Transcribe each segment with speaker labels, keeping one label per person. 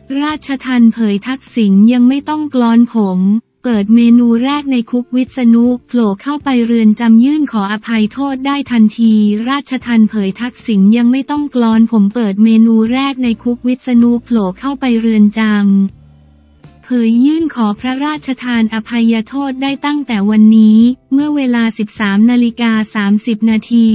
Speaker 1: ราชทัณฑ์เผยทักษิณยังไม่ต้องกลอนผมเปิดเมนูแรกในคุกวิษณุโผล่เข้าไปเรือนจำยื่นขออภัยโทษได้ทันทีราชทัณฑ์เผยทักษิณยังไม่ต้องกลอนผมเปิดเมนูแรกในคุกวิษณุโผล่เข้าไปเรือนจำเผยยื่นขอพระราชทานอภัยโทษได้ตั้งแต่วันนี้เมื่อเวลา 13:30 นาที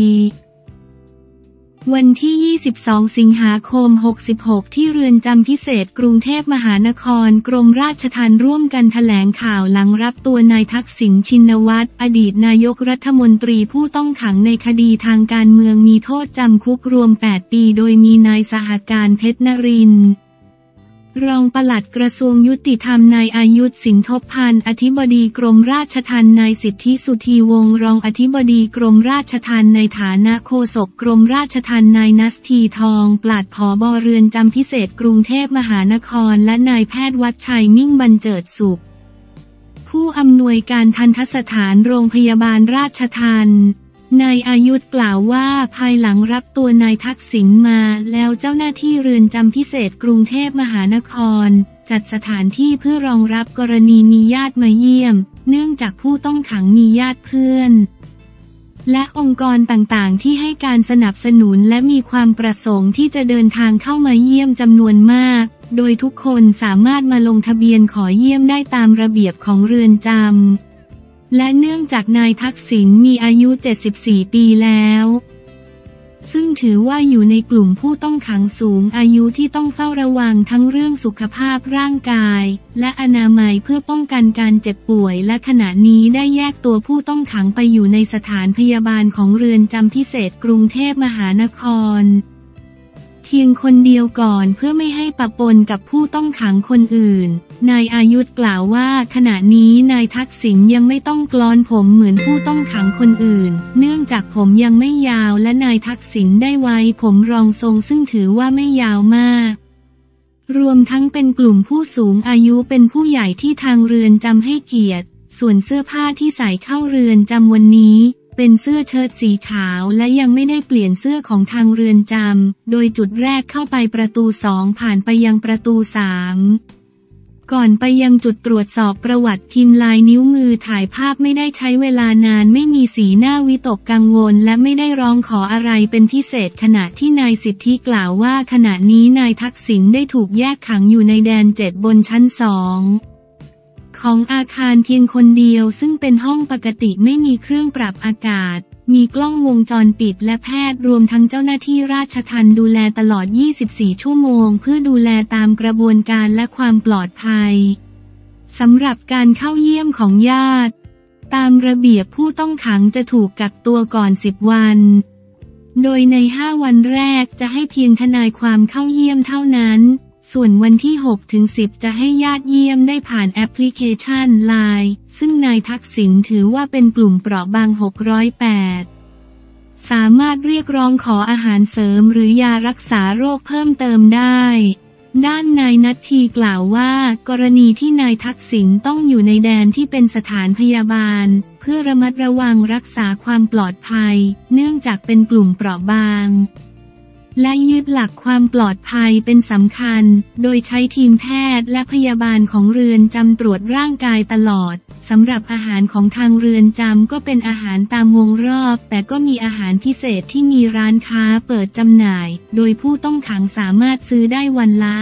Speaker 1: วันที่ 22 สิงหาคม 66 ที่เรือนจำพิเศษกรุงเทพมหานครกรมราชทัณฑ์ร่วมกันแถลงข่าวหลังรับตัวนายทักษิณชินวัตรอดีตนายกรัฐมนตรีผู้ต้องขังในคดีทางการเมืองมีโทษจำคุกรวม 8 ปีโดยมีนายสหการเพชรนรินทร์รองปลัดกระทรวงยุติธรรมนายอายุธสินทบพันธ์อธิบดีกรมราชทัณฑ์นายสิทธิสุธีวงศ์รองอธิบดีกรมราชทัณฑ์ในฐานะโฆษกกรมราชทัณฑ์นายนัสทีทองปลัดผบ.เรือนจำพิเศษกรุงเทพมหานครและนายแพทย์วัชชัยมิ่งบรรเจิดสุขผู้อำนวยการทันตสถานโรงพยาบาลราชทัณฑ์นายอายุธกล่าวว่าภายหลังรับตัวนายทักษิณมาแล้วเจ้าหน้าที่เรือนจำพิเศษกรุงเทพมหานครจัดสถานที่เพื่อรองรับกรณีมีญาติมาเยี่ยมเนื่องจากผู้ต้องขังมีญาติเพื่อนและองค์กรต่างๆที่ให้การสนับสนุนและมีความประสงค์ที่จะเดินทางเข้ามาเยี่ยมจำนวนมากโดยทุกคนสามารถมาลงทะเบียนขอเยี่ยมได้ตามระเบียบของเรือนจำและเนื่องจากนายทักษิณมีอายุ 74 ปีแล้วซึ่งถือว่าอยู่ในกลุ่มผู้ต้องขังสูงอายุที่ต้องเฝ้าระวังทั้งเรื่องสุขภาพร่างกายและอนามัยเพื่อป้องกันการเจ็บป่วยและขณะนี้ได้แยกตัวผู้ต้องขังไปอยู่ในสถานพยาบาลของเรือนจำพิเศษกรุงเทพมหานครเพียงคนเดียวก่อนเพื่อไม่ให้ปะปนกับผู้ต้องขังคนอื่นนายอายุธกล่าวว่าขณะนี้นายทักษิณยังไม่ต้องกลอนผมเหมือนผู้ต้องขังคนอื่นเนื่องจากผมยังไม่ยาวและนายทักษิณได้ไว้ผมรองทรงซึ่งถือว่าไม่ยาวมากรวมทั้งเป็นกลุ่มผู้สูงอายุเป็นผู้ใหญ่ที่ทางเรือนจำให้เกียรติส่วนเสื้อผ้าที่ใส่เข้าเรือนจำวันนี้เป็นเสื้อเชิ้ตสีขาวและยังไม่ได้เปลี่ยนเสื้อของทางเรือนจำโดยจุดแรกเข้าไปประตู 2ผ่านไปยังประตู 3ก่อนไปยังจุดตรวจสอบประวัติพิมพ์ลายนิ้วมือถ่ายภาพไม่ได้ใช้เวลานานไม่มีสีหน้าวิตกกังวลและไม่ได้ร้องขออะไรเป็นพิเศษขณะที่นายสิทธิกล่าวว่าขณะนี้นายทักษิณได้ถูกแยกขังอยู่ในแดน 7บนชั้น 2ของอาคารเพียงคนเดียวซึ่งเป็นห้องปกติไม่มีเครื่องปรับอากาศมีกล้องวงจรปิดและแพทย์รวมทั้งเจ้าหน้าที่ราชทัณฑ์ดูแลตลอด 24 ชั่วโมงเพื่อดูแลตามกระบวนการและความปลอดภัยสำหรับการเข้าเยี่ยมของญาติตามระเบียบผู้ต้องขังจะถูกกักตัวก่อน 10 วันโดยใน 5 วันแรกจะให้เพียงทนายความเข้าเยี่ยมเท่านั้นส่วนวันที่ 6-10 จะให้ญาติเยี่ยมได้ผ่านแอปพลิเคชัน LINE ซึ่งนายทักษิณถือว่าเป็นกลุ่มเปราะบาง 608 สามารถเรียกร้องขออาหารเสริมหรือยารักษาโรคเพิ่มเติมได้ด้านนายนัทธีกล่าวว่ากรณีที่นายทักษิณต้องอยู่ในแดนที่เป็นสถานพยาบาลเพื่อระมัดระวังรักษาความปลอดภัยเนื่องจากเป็นกลุ่มเปราะบางและยึดหลักความปลอดภัยเป็นสำคัญโดยใช้ทีมแพทย์และพยาบาลของเรือนจำตรวจร่างกายตลอดสำหรับอาหารของทางเรือนจำก็เป็นอาหารตามวงรอบแต่ก็มีอาหารพิเศษที่มีร้านค้าเปิดจำหน่ายโดยผู้ต้องขังสามารถซื้อได้วันละ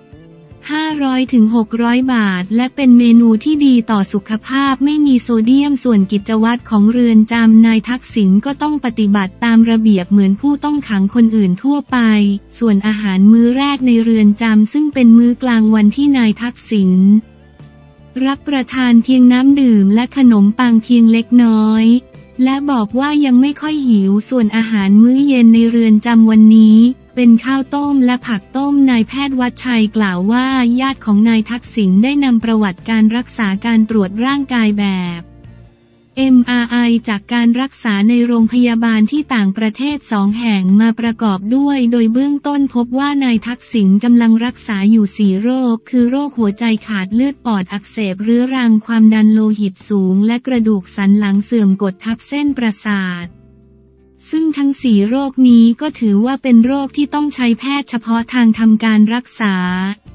Speaker 1: 500-600 บาทและเป็นเมนูที่ดีต่อสุขภาพไม่มีโซเดียมส่วนกิจวัตรของเรือนจำนายทักษิณก็ต้องปฏิบัติตามระเบียบเหมือนผู้ต้องขังคนอื่นทั่วไปส่วนอาหารมื้อแรกในเรือนจำซึ่งเป็นมื้อกลางวันที่นายทักษิณรับประทานเพียงน้ำดื่มและขนมปังเพียงเล็กน้อยและบอกว่ายังไม่ค่อยหิวส่วนอาหารมื้อเย็นในเรือนจำวันนี้เป็นข้าวต้มและผักต้มนายแพทย์วัชชัยกล่าวว่าญาติของนายทักษิณได้นำประวัติการรักษาการตรวจร่างกายแบบ MRI จากการรักษาในโรงพยาบาลที่ต่างประเทศ2 แห่งมาประกอบด้วยโดยเบื้องต้นพบว่านายทักษิณกำลังรักษาอยู่4 โรคคือโรคหัวใจขาดเลือดปอดอักเสบเรื้อรังความดันโลหิตสูงและกระดูกสันหลังเสื่อมกดทับเส้นประสาทซึ่งทั้ง4 โรคนี้ก็ถือว่าเป็นโรคที่ต้องใช้แพทย์เฉพาะทางทำการรักษา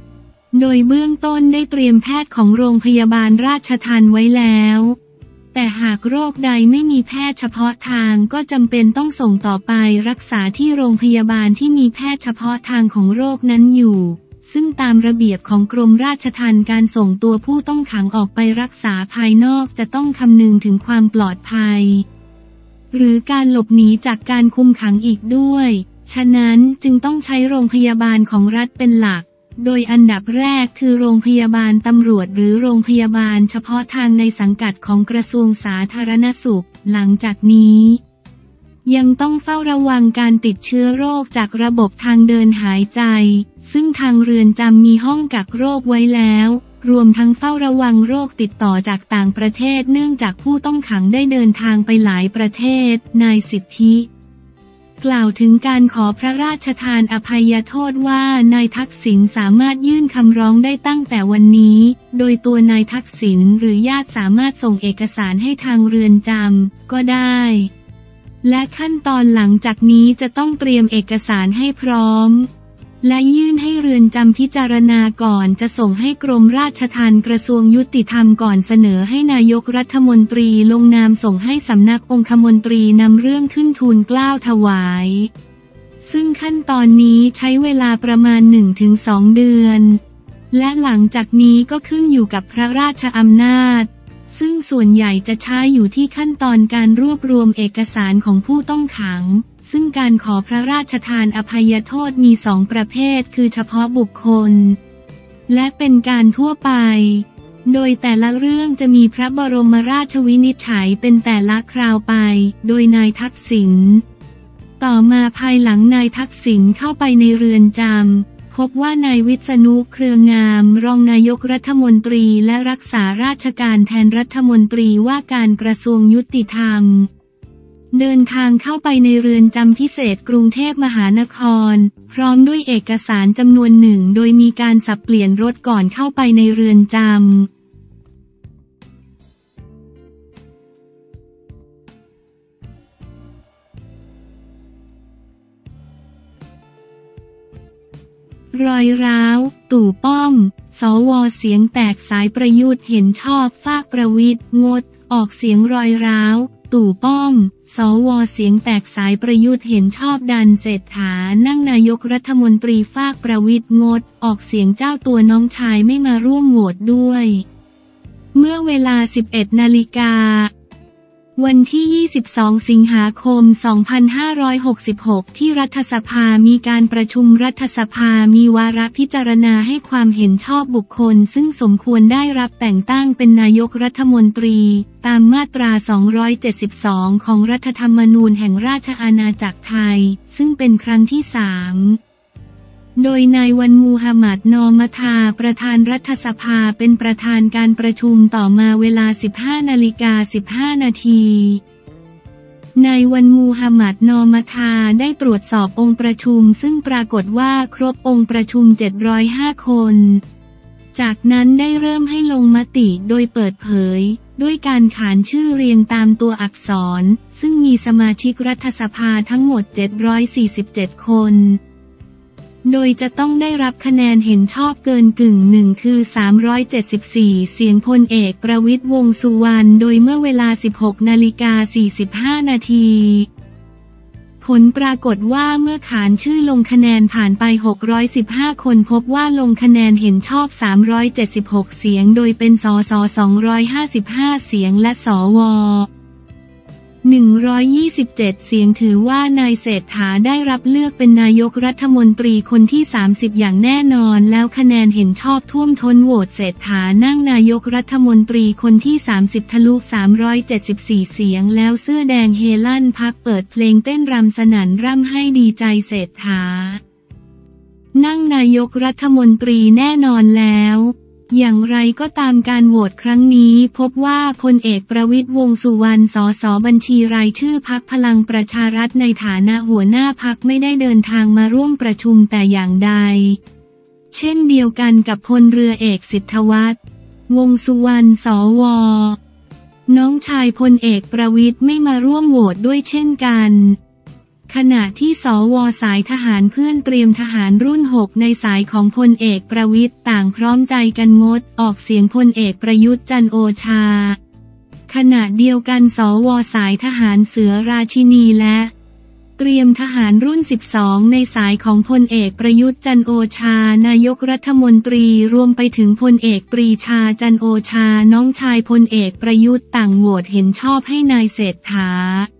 Speaker 1: โดยเบื้องต้นได้เตรียมแพทย์ของโรงพยาบาลราชทัณฑ์ไว้แล้วแต่หากโรคใดไม่มีแพทย์เฉพาะทางก็จำเป็นต้องส่งต่อไปรักษาที่โรงพยาบาลที่มีแพทย์เฉพาะทางของโรคนั้นอยู่ซึ่งตามระเบียบของกรมราชทัณฑ์การส่งตัวผู้ต้องขังออกไปรักษาภายนอกจะต้องคำนึงถึงความปลอดภัยหรือการหลบหนีจากการคุมขังอีกด้วยฉะนั้นจึงต้องใช้โรงพยาบาลของรัฐเป็นหลักโดยอันดับแรกคือโรงพยาบาลตำรวจหรือโรงพยาบาลเฉพาะทางในสังกัดของกระทรวงสาธารณสุขหลังจากนี้ยังต้องเฝ้าระวังการติดเชื้อโรคจากระบบทางเดินหายใจซึ่งทางเรือนจำมีห้องกักโรคไว้แล้วรวมทั้งเฝ้าระวังโรคติดต่อจากต่างประเทศเนื่องจากผู้ต้องขังได้เดินทางไปหลายประเทศนายสิทธิกล่าวถึงการขอพระราชทานอภัยโทษว่านายทักษิณสามารถยื่นคำร้องได้ตั้งแต่วันนี้โดยตัวนายทักษิณหรือญาติสามารถส่งเอกสารให้ทางเรือนจำก็ได้และขั้นตอนหลังจากนี้จะต้องเตรียมเอกสารให้พร้อมและยื่นให้เรือนจำพิจารณาก่อนจะส่งให้กรมราชทัณฑ์กระทรวงยุติธรรมก่อนเสนอให้นายกรัฐมนตรีลงนามส่งให้สำนักองคมนตรีนำเรื่องขึ้นทูลเกล้าถวายซึ่งขั้นตอนนี้ใช้เวลาประมาณ 1-2 เดือนและหลังจากนี้ก็ขึ้นอยู่กับพระราชอำนาจซึ่งส่วนใหญ่จะช้าอยู่ที่ขั้นตอนการรวบรวมเอกสารของผู้ต้องขังซึ่งการขอพระราชทานอภัยโทษมี2 ประเภทคือเฉพาะบุคคลและเป็นการทั่วไปโดยแต่ละเรื่องจะมีพระบรมราชวินิจฉัยเป็นแต่ละคราวไปโดยนายทักษิณต่อมาภายหลังนายทักษิณเข้าไปในเรือนจำพบว่านายวิษณุเครืองามรองนายกรัฐมนตรีและรักษาราชการแทนรัฐมนตรีว่าการกระทรวงยุติธรรมเดินทางเข้าไปในเรือนจำพิเศษกรุงเทพมหานครพร้อมด้วยเอกสารจำนวนหนึ่งโดยมีการสับเปลี่ยนรถก่อนเข้าไปในเรือนจำรอยร้าวตู่ป้อมสว.เสียงแตกสายประยุทธ์เห็นชอบฝากประวิตรงดออกเสียงรอยร้าวตู่ป้อมสว.เสียงแตกสายประยุทธ์เห็นชอบดันเศรษฐานั่งนายกรัฐมนตรีฝากประวิตรงดออกเสียงเจ้าตัวน้องชายไม่มาร่วมโหวตด้วยเมื่อเวลา 11 นาฬิกาวันที่ 22 สิงหาคม 2566 ที่รัฐสภามีการประชุมรัฐสภามีวาระพิจารณาให้ความเห็นชอบบุคคลซึ่งสมควรได้รับแต่งตั้งเป็นนายกรัฐมนตรีตามมาตรา 272 ของรัฐธรรมนูญแห่งราชอาณาจักรไทยซึ่งเป็นครั้งที่ 3โดยนายวันมูฮัมหมัดนอมทาประธานรัฐสภาเป็นประธานการประชุมต่อมาเวลา 15:15 นาทีนายวันมูฮัมหมัดนอมทาได้ตรวจสอบองค์ประชุมซึ่งปรากฏว่าครบองค์ประชุม 705 คนจากนั้นได้เริ่มให้ลงมติโดยเปิดเผยด้วยการขานชื่อเรียงตามตัวอักษรซึ่งมีสมาชิกรัฐสภาทั้งหมด 747 คนโดยจะต้องได้รับคะแนนเห็นชอบเกินกึ่งหนึ่งคือ 374 เสียงพลเอกประวิตร วงษ์สุวรรณโดยเมื่อเวลา 16:45 นาทีผลปรากฏว่าเมื่อขานชื่อลงคะแนนผ่านไป 615 คนพบว่าลงคะแนนเห็นชอบ 376 เสียงโดยเป็นสส 255 เสียงและสว127 เสียงถือว่านายเศรษฐาได้รับเลือกเป็นนายกรัฐมนตรีคนที่ 30 อย่างแน่นอนแล้วคะแนนเห็นชอบท่วมท้นโหวตเศรษฐานั่งนายกรัฐมนตรีคนที่ 30 ทะลุ 374 เสียงแล้วเสื้อแดงเฮลั่นพรรคเปิดเพลงเต้นรำสนั่นร่ำให้ดีใจเศรษฐานั่งนายกรัฐมนตรีแน่นอนแล้วอย่างไรก็ตามการโหวตครั้งนี้พบว่าพลเอกประวิตร วงษ์สุวรรณสสบัญชีรายชื่อพรรคพลังประชารัฐในฐานะหัวหน้าพรรคไม่ได้เดินทางมาร่วมประชุมแต่อย่างใดเช่นเดียวกันกับพลเรือเอกสิทธวัฒน์ วงษ์สุวรรณสว.น้องชายพลเอกประวิตรไม่มาร่วมโหวตด้วยเช่นกันขณะที่สว.สายทหารเพื่อนเตรียมทหารรุ่น 6 ในสายของพลเอกประวิตรต่างพร้อมใจกันงดออกเสียงพลเอกประยุทธ์จันทร์โอชาขณะเดียวกันสว.สายทหารเสือราชินีและเตรียมทหารรุ่น 12 ในสายของพลเอกประยุทธ์จันทร์โอชานายกรัฐมนตรีรวมไปถึงพลเอกปรีชาจันทร์โอชาน้องชายพลเอกประยุทธ์ต่างโหวตเห็นชอบให้นายเศรษฐา